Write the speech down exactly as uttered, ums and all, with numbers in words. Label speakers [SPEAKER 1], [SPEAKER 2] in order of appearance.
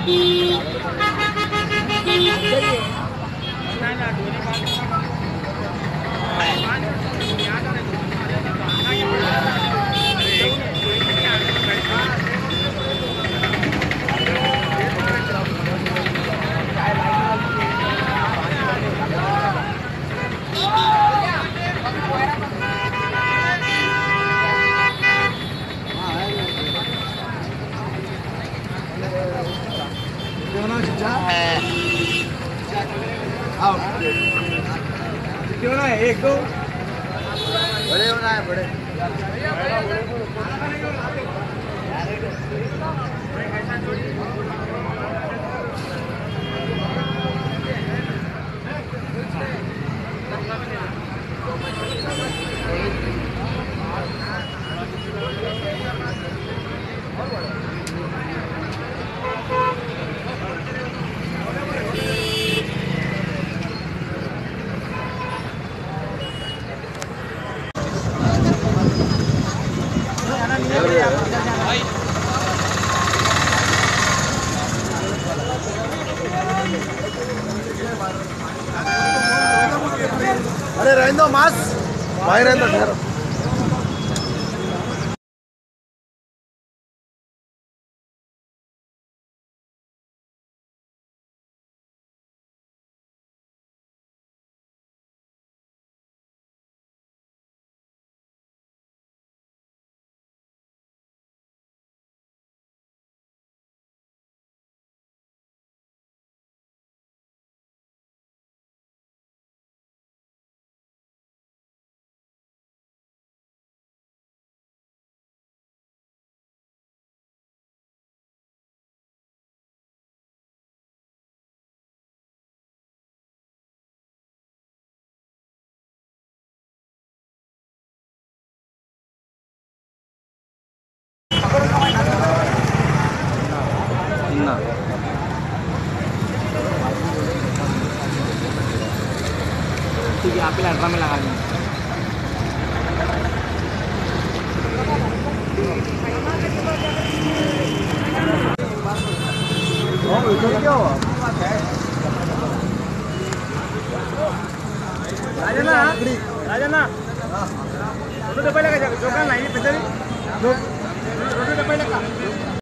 [SPEAKER 1] क्यों ना एक दो
[SPEAKER 2] बड़े होना है बड़े अरे रहने दो मास भाई रहने दो ठहरो
[SPEAKER 1] ठीक है आप अल्ट्रा में लगा दें क्या हुआ राजना राजना रोटी पहले का दुकान नाही पितरी रोटी पहले का